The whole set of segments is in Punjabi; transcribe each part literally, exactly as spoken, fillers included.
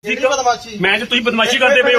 बदमाशी मैं तुम बदमाशी करते पे हो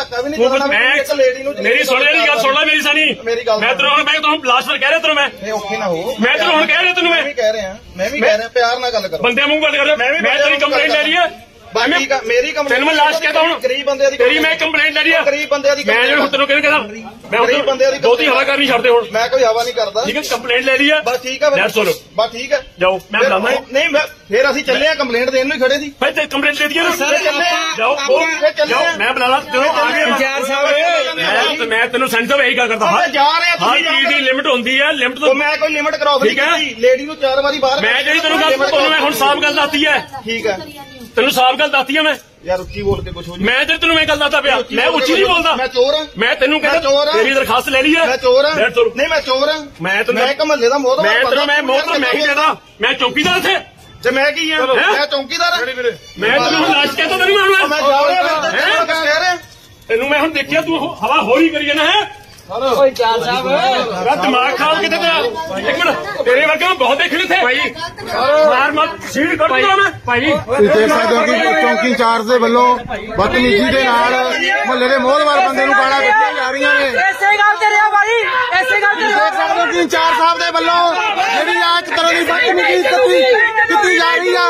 मेरी सुन मेरी गल सुन ला मेरी सानी मैं तेरे मैं तो लास्ट बार कह रहा तेरे मैं मैं तेरे हूं कह रहा तेन मैं कह रहा मैं भी कह रहा प्यार ना गल करो बंदे मुंह गल कर मैं तेरी कंप्लेंट ले रही है मेरी कंप्लेंट मैं लास्ट कहता हूं गरीब बंदे दी तेरी मैं कंप्लेंट ले रही है गरीब बंदे दी मैं जो तेन कहना कहना मैं गरीब बंदे दी दो तीन हवा करनी छड्डदे हुण मैं कोई हवा नहीं करदा ठीक है कंप्लेंट ले रही है बस ठीक है बस सुनो बस ठीक है जाओ मैं बुलाना नहीं मैं फिर ਅਸੀਂ ਚੱਲੇ ਆ ਕੰਪਲੇਂਟ ਦੇਣ ਨੂੰ ਖੜੇ ਸੀ ਭਾਈ ਤੇ ਕੰਪਲੇਂਟ ਦੇ ਦਿਆ ਨਾ ਸਰ ਚੱਲੇ ਜਾਓ ਜਾਓ ਮੈਂ ਬੁਲਾਣਾ ਤੈਨੂੰ ਆ ਗਿਆ ਇੰਚਾਰਜ ਸਾਹਿਬ ਮੈਂ ਮੈਂ ਤੈਨੂੰ ਸੈਂਟਰ ਇਹੀ ਗੱਲ ਕਰਦਾ ਹਾਂ ਜਾ ਰਹੇ ਤੁਸੀਂ ਹਰ ਚੀਜ਼ ਦੀ ਲਿਮਟ ਹੁੰਦੀ ਹੈ ਲਿਮਟ ਤੋਂ ਮੈਂ ਕੋਈ ਲਿਮਟ ਕਰਾਸ ਨਹੀਂ ਕੀਤੀ ਲੇਡੀ ਨੂੰ ਚਾਰ ਵਾਰੀ ਬਾਹਰ ਮੈਂ ਜਿਹੜੀ ਤੈਨੂੰ ਗੱਲ ਤੁਹਾਨੂੰ ਮੈਂ ਹੁਣ ਸਾਫ਼ ਗੱਲ ਦੱਸਤੀ ਹੈ ਠੀਕ ਹੈ ਤੈਨੂੰ ਸਾਫ਼ ਗੱਲ ਦੱਸਤੀ ਹੈ ਮੈਂ यार उच्ची बोल के कुछ हो मैं तेरे तेन मैं गल दसदा पिया मैं उच्ची नहीं बोलता मैं चोर हां मैं तेनू कहता तेरी दरखास्त ले ली है मैं चोर हां नहीं मैं चोर हां मैं तेन मैं महल्ले दा मोहतबर मैं तेन मैं मोहतबर मैं ही देदा मैं चौकीदार थे ते मैं की हां मैं चौकीदार मैं तेनू लाश कहता तेनू मैं मैं जा रहा मैं कह रहा तेनू मैं हुन देखिया तू हवा होरी करी जाना है ओए चाल साहब मेरा दिमाग खराब किते तेरा एक मिनट तेरे वर्गे में बहुत देखने थे भाई मार मत सीढ़ कर दूंगा मैं भाई ਤੁਸੀਂ ਦੇਖ ਸਕਦੇ ਹੋ ਕਿ ਚੌਂਕੀ ਇੰਚਾਰਜ ਦੇ ਵੱਲੋਂ ਬਦਤਮੀਜ਼ੀ ਦੇ ਨਾਲ ਮੁਹੱਲੇ ਦੇ ਮੋਹਲਵਾਰ ਬੰਦੇ ਨੂੰ ਗਾਲਾਂ ਕੱਢੀਆਂ ਜਾ ਰਹੀਆਂ ਨੇ ਐਸੇ ਗੱਲ ਤੇ ਰਿਹਾ ਭਾਈ ਐਸੇ ਗੱਲ ਤੇ ਦੇਖ ਸਕਦੇ ਹੋ ਕਿ ਇੰਚਾਰਜ ਸਾਹਿਬ ਦੇ ਵੱਲੋਂ ਜਿਹੜੀ ਆ ਇੱਕ ਤਰ੍ਹਾਂ ਦੀ ਬਦਤਮੀਜ਼ੀ ਕੀਤੀ ਕੀਤੀ ਜਾ ਰਹੀ ਆ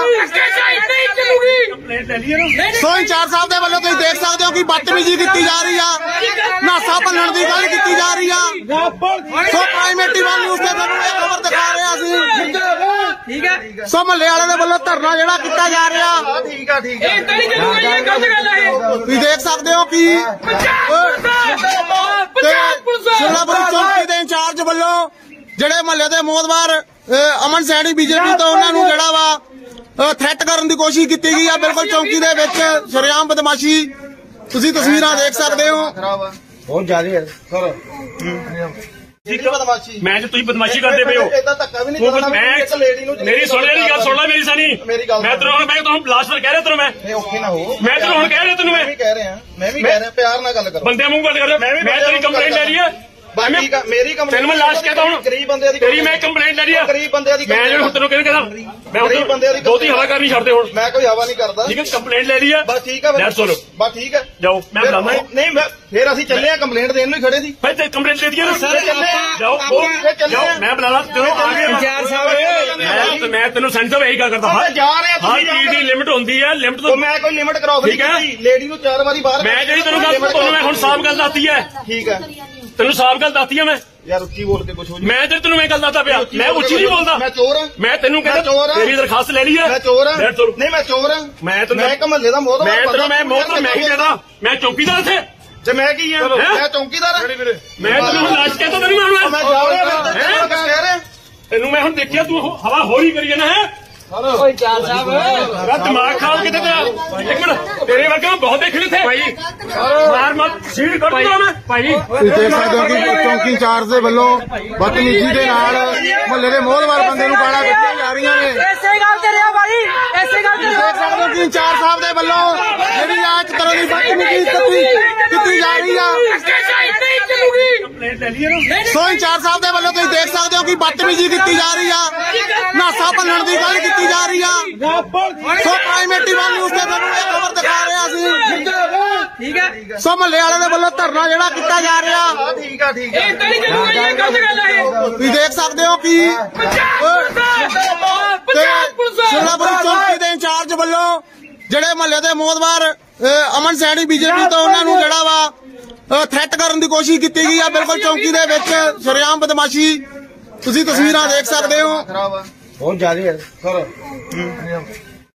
ਸੋ ਇੰਚਾਰਜ ਸਾਹਿਬ ਦੇ ਵੱਲੋਂ ਤੁਸੀਂ ਦੇਖ ਸਕਦੇ ਹੋ ਕਿ ਬਦਤਮੀਜ਼ੀ ਕੀਤੀ ਜਾ ਰਹੀ ਆ ਨਾਸਾ ਭੰਨਣ ਦੀ ਗੱਲ ਕੀਤੀ ਜਾ ਰਹੀ ਆ ਸੋ ਪ੍ਰਾਈਮੇਟੀ ਵਾਲ ਨਿਊਜ਼ ਤੇ ਤੁਹਾਨੂੰ ਇਹ ਖਬਰ ਦਿਖਾ ਰਹੇ ਆ ਅਸੀਂ ਠੀਕ ਹੈ ਸੋ ਮਹੱਲੇ ਵਾਲੇ ਦੇ ਵੱਲੋਂ ਧਰਨਾ ਜਿਹੜਾ ਕੀਤਾ ਜਾ ਰਿਹਾ ਠੀਕ ਆ ਠੀਕ ਆ ਇਹ ਤਾਂ ਨਹੀਂ ਕਰੂਗਾ ਇਹ ਗਲਤ ਗੱਲ ਹੈ ਤੁਸੀਂ ਦੇਖ ਸਕਦੇ ਹੋ ਕਿ ਸ਼ਿਮਲਾਪੁਰੀ ਚੌਂਕੀ ਦੇ ਇੰਚਾਰਜ ਵੱਲੋਂ ਜਿਹੜੇ ਮਹੱਲੇ ਦੇ ਮੋਹਤਬਾਰ ਅਮਨ ਸੈਣੀ ਬੀਜੇਪੀ ਤੋਂ ਉਹਨਾਂ ਨੂੰ ਜਿਹੜਾ ਵਾ ਥ੍ਰੈਟ ਕਰਨ ਦੀ ਕੋਸ਼ਿਸ਼ ਕੀਤੀ ਗਈ ਆ ਬਿਲਕੁਲ ਚੌਂਕੀ ਦੇ ਵਿੱਚ ਸ਼ਰੇਆਮ ਬਦਮਾਸ਼ੀ ਤੁਸੀਂ ਤਸਵੀਰਾਂ ਦੇਖ ਸਕਦੇ ਹੋ बहुत ज्यादा है सर बदमाशी मैं जो तुम बदमाशी करते पे हो मेरी सुन मेरी गल सुन ला मेरी सानी मैं तेरे मैं तो लास्ट बार कह रहा तेरे मैं मैं तेरे हूं कह रहा तेन मैं कह रहा मैं भी कह रहा प्यार ना गल करो बंदे मुंह गल कर मैं तेरी कंप्लेंट ले रही है मेरी कंप्लेंट मैं लास्ट कहता हूं गरीब बंदे दी तेरी मैं कंप्लेंट ले रही है गरीब बंदे दी मैं जो तेन कहना मैं गरीब बंदे दी दो तीन हवा करनी छड्डदे हुण मैं कोई हवा नहीं करदा ठीक है कंप्लेंट ले रही है बस ठीक है बस सुनो बस ठीक है जाओ मैं बुलाना नहीं मैं फिर ਅਸੀਂ ਚੱਲੇ ਆ ਕੰਪਲੇਂਟ ਦੇਣ ਨੂੰ ਖੜੇ ਸੀ ਭਾਈ ਤੇ ਕੰਪਲੇਂਟ ਦੇ ਦਿਆ ਨਾ ਸਰ ਜਾਓ ਜਾਓ ਮੈਂ ਬੁਲਾਣਾ ਤੈਨੂੰ ਆ ਗਿਆ ਇੰਚਾਰਜ ਸਾਹਿਬ ਮੈਂ ਮੈਂ ਤੈਨੂੰ ਸੈਂਟਰ ਇਹੀ ਗੱਲ ਕਰਦਾ ਹਾਂ ਜਾ ਰਹੇ ਹਰ ਚੀਜ਼ ਦੀ ਲਿਮਟ ਹੁੰਦੀ ਹੈ ਲਿਮਟ ਤੋਂ ਮੈਂ ਕੋਈ ਲਿਮਟ ਕਰਾਸ ਨਹੀਂ ਕੀਤੀ ਲੇਡੀ ਨੂੰ ਚਾਰ ਵਾਰੀ ਬਾਹਰ ਮੈਂ ਜਿਹੜੀ ਤੈਨੂੰ ਗੱਲ ਤੁਹਾਨੂੰ ਮੈਂ ਹੁਣ ਸਾਫ਼ ਗੱਲ ਦੱਸਤੀ ਹੈ ਠੀਕ ਹੈ ਤੈਨੂੰ ਸਾਫ਼ ਗੱਲ ਦੱਸਤੀ ਹੈ ਮੈਂ यार उच्ची बोल के कुछ हो मैं तेरे तेन मैं गल दसदा पिया मैं उच्ची नहीं बोलता मैं चोर हां मैं तेनू कहता तेरी दरखास्त ले ली है मैं चोर हां नहीं मैं चोर हां मैं तो मैं महल्ले दा मोहतबर मैं तेरे मैं मोहतबर मैं ही देदा मैं चौकीदार थे ते मैं की हां मैं चौकीदार हां मैं तेनू लाश कहता तेनू मैं मैं जा रहा मैं कह रहा तेनू मैं हुन देखिया तू हवा होरी करी जाना है ओए चाल साहब मेरा दिमाग खराब किते तेरा एक मिनट तेरे वर्गे में बहुत देखने थे भाई मार मत सीढ़ कर दूंगा मैं भाई ਤੁਸੀਂ ਦੇਖ ਸਕਦੇ ਹੋ ਕਿ ਚੌਂਕੀ ਇੰਚਾਰਜ ਦੇ ਵੱਲੋਂ ਬਦਤਮੀਜ਼ੀ ਦੇ ਨਾਲ ਮੁਹੱਲੇ ਦੇ ਮੋਹਲਵਾਰ ਬੰਦੇ ਨੂੰ ਗਾਲਾਂ ਕੱਢੀਆਂ ਜਾ ਰਹੀਆਂ ਨੇ ਐਸੇ ਗੱਲ ਤੇ ਰਿਹਾ ਭਾਈ ਐਸੇ ਗੱਲ ਤੇ ਦੇਖ ਸਕਦੇ ਹੋ ਕਿ ਇੰਚਾਰਜ ਸਾਹਿਬ ਦੇ ਵੱਲੋਂ ਜਿਹੜੀ ਆ ਇੱਕ ਤਰ੍ਹਾਂ ਦੀ ਬਦਤਮੀਜ਼ੀ ਕੀਤੀ ਕੀਤੀ ਜਾ ਰਹੀ ਆ ਸੋ ਇੰਚਾਰਜ ਸਾਹਿਬ ਦੇ ਵੱਲੋਂ ਤੁਸੀਂ ਦੇਖ ਸਕਦੇ ਹੋ ਕਿ ਬਦਤਮੀਜ਼ੀ ਕੀਤੀ ਜਾ ਰਹੀ ਆ ਨਾਸਾ ਭੰਨਣ ਦੀ ਗੱਲ ਕੀਤੀ ਜਾ ਰਹੀ ਆ ਸੋ ਪ੍ਰਾਈਮੇਟੀ ਵਾਲ ਨਿਊਜ਼ ਤੇ ਤੁਹਾਨੂੰ ਇਹ ਖਬਰ ਦਿਖਾ ਰਹੇ ਆ ਅਸੀਂ ਠੀਕ ਹੈ ਸੋ ਮਹੱਲੇ ਵਾਲੇ ਦੇ ਵੱਲੋਂ ਧਰਨਾ ਜਿਹੜਾ ਕੀਤਾ ਜਾ ਰਿਹਾ ਠੀਕ ਆ ਠੀਕ ਆ ਇਹ ਤਾਂ ਨਹੀਂ ਕਰੂਗਾ ਇਹ ਗਲਤ ਗੱਲ ਹੈ ਤੁਸੀਂ ਦੇਖ ਸਕਦੇ ਹੋ ਕਿ ਸ਼ਿਮਲਾਪੁਰੀ ਚੌਂਕੀ ਦੇ ਇੰਚਾਰਜ ਵੱਲੋਂ ਜਿਹੜੇ ਮਹੱਲੇ ਦੇ ਮੋਹਤਬਾਰ ਅਮਨ ਸੈਣੀ ਬੀਜੇਪੀ ਤੋਂ ਉਹਨਾਂ ਨੂੰ ਜਿਹੜਾ ਵਾ ਥ੍ਰੈਟ ਕਰਨ ਦੀ ਕੋਸ਼ਿਸ਼ ਕੀਤੀ ਗਈ ਆ ਬਿਲਕੁਲ ਚੌਂਕੀ ਦੇ ਵਿੱਚ ਸ਼ਰੇਆਮ ਬਦਮਾਸ਼ੀ ਤੁਸੀਂ ਤਸਵੀਰਾਂ ਦੇਖ ਸਕਦੇ ਹੋ बहुत ज्यादा है सर